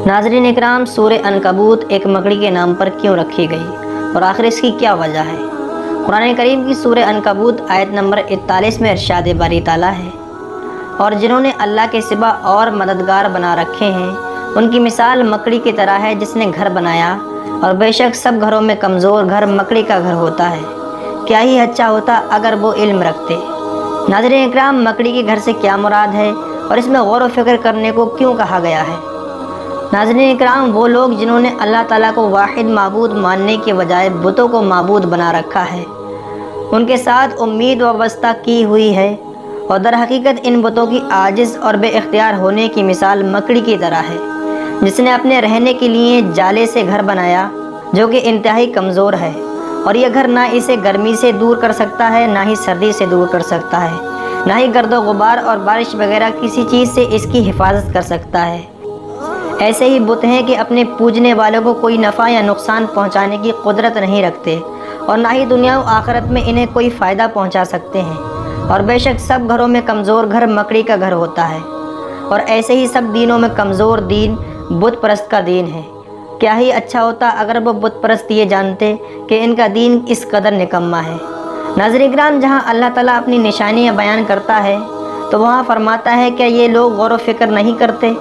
नाज़रीन इकराम, सूरह अनकबूत एक मकड़ी के नाम पर क्यों रखी गई और आखिर इसकी क्या वजह है? कुरान करीम की सूरह अनकबूत आयत नंबर 41 में इरशाद बारी ताला है, और जिन्होंने अल्लाह के सिवा और मददगार बना रखे हैं उनकी मिसाल मकड़ी की तरह है जिसने घर बनाया, और बेशक सब घरों में कमज़ोर घर मकड़ी का घर होता है। क्या ही अच्छा होता अगर वो इल्म रखते। नाज़रीन इकराम, मकड़ी के घर से क्या मुराद है और इसमें गौर व फिक्र करने को क्यों कहा गया है? नाज़रीन इकराम, वो लोग जिन्होंने अल्लाह ताला को वाहिद माबूद मानने के बजाय बुतों को माबूद बना रखा है, उनके साथ उम्मीद वाबस्ता की हुई है, और दर हकीकत इन बुतों की आजिज़ और बेइख्तियार होने की मिसाल मकड़ी की तरह है जिसने अपने रहने के लिए जाले से घर बनाया जो कि इंतहाई कमज़ोर है, और यह घर ना इसे गर्मी से दूर कर सकता है, ना ही सर्दी से दूर कर सकता है, ना ही गर्दो गुबार और बारिश वगैरह किसी चीज़ से इसकी हिफाजत कर सकता है। ऐसे ही बुत हैं कि अपने पूजने वालों को कोई नफ़ा या नुकसान पहुंचाने की कुदरत नहीं रखते, और ना ही दुनिया व आखिरत में इन्हें कोई फ़ायदा पहुंचा सकते हैं। और बेशक सब घरों में कमज़ोर घर मकड़ी का घर होता है, और ऐसे ही सब दीनों में कमज़ोर दीन बुत परस्त का दीन है। क्या ही अच्छा होता अगर वो बुत परस्त ये जानते कि इनका दीन इस कदर निकम्मा है। नाज़रीन इकराम, जहाँ अल्लाह ताला अपनी निशानियाँ बयान करता है तो वहाँ फरमाता है क्या ये लोग गौर व फिक्र नहीं करते,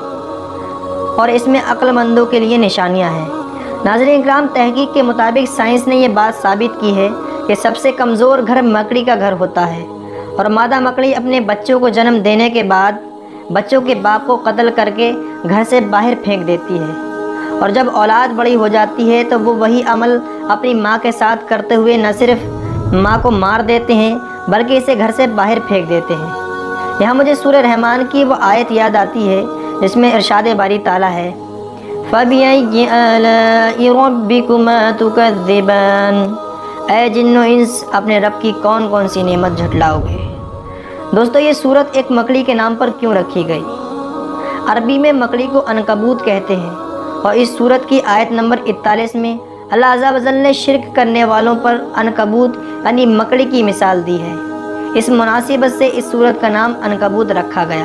और इसमें अक्लमंदों के लिए निशानियाँ हैं। नाज़रीन इकराम, तहकीक के मुताबिक साइंस ने यह बात साबित की है कि सबसे कमज़ोर घर मकड़ी का घर होता है, और मादा मकड़ी अपने बच्चों को जन्म देने के बाद बच्चों के बाप को कत्ल करके घर से बाहर फेंक देती है, और जब औलाद बड़ी हो जाती है तो वो वही अमल अपनी माँ के साथ करते हुए न सिर्फ माँ को मार देते हैं बल्कि इसे घर से बाहर फेंक देते हैं। यहाँ मुझे सूरह रहमान की वो आयत याद आती है जिसमें इरशाद बारी ताला है, फ़बिअय्यि आलाइ रब्बिकुमा तुकज़्ज़िबान, ऐ जिन्नो इंस अपने रब की कौन कौन सी नेमत झुटलाओगे। दोस्तों, ये सूरत एक मकड़ी के नाम पर क्यों रखी गई? अरबी में मकड़ी को अनकबूत कहते हैं, और इस सूरत की आयत नंबर 41 में अल्लाह अज़्ज़ा वजल ने शिर्क करने वालों पर अनकबूत यानी मकड़ी की मिसाल दी है। इस मुनासिबत से इस सूरत का नाम अनकबूत रखा गया।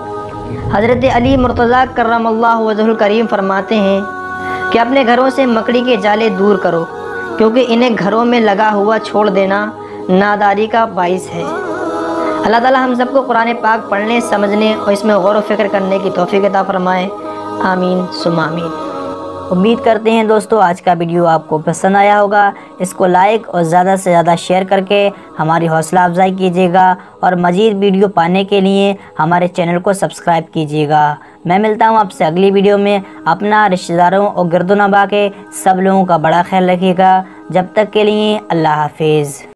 हज़रत अली मुर्तज़ा कर्रमल्लाहु वजहुल करीम फरमाते हैं कि अपने घरों से मकड़ी के जाले दूर करो, क्योंकि इन्हें घरों में लगा हुआ छोड़ देना नादारी का बाइस है। अल्लाह ताला हम सबको कुरान पाक पढ़ने, समझने और इसमें गौर व फिक्र करने की तौफीक अता फरमाए। आमीन सुम्मा आमीन। उम्मीद करते हैं दोस्तों आज का वीडियो आपको पसंद आया होगा। इसको लाइक और ज़्यादा से ज़्यादा शेयर करके हमारी हौसला अफजाई कीजिएगा, और मज़ीद वीडियो पाने के लिए हमारे चैनल को सब्सक्राइब कीजिएगा। मैं मिलता हूँ आपसे अगली वीडियो में। अपना, रिश्तेदारों और गिरदो नवाह के सब लोगों का बड़ा ख्याल रखिएगा। जब तक के लिए अल्लाह हाफिज़।